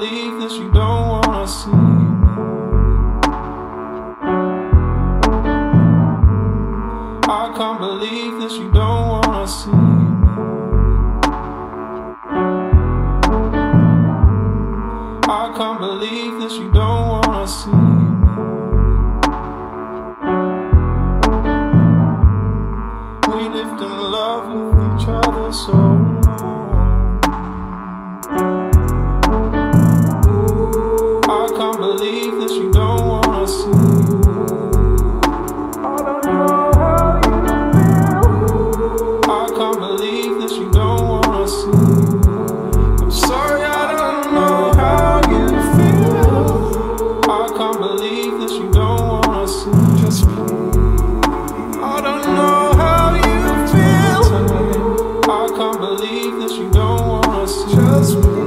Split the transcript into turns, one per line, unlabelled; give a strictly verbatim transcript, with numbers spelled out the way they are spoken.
believe that you don't wanna see me. I can't believe that you don't wanna see me. I can't believe that you don't wanna see me. We lived in love with each other so long. I can't believe that you don't wanna see me. I don't know how you feel. I can't believe that you don't wanna see me. I'm sorry, I don't know how you feel. I can't believe that you don't wanna see me. Just please. I don't know how you feel. I can't believe that you don't wanna see me. Just please.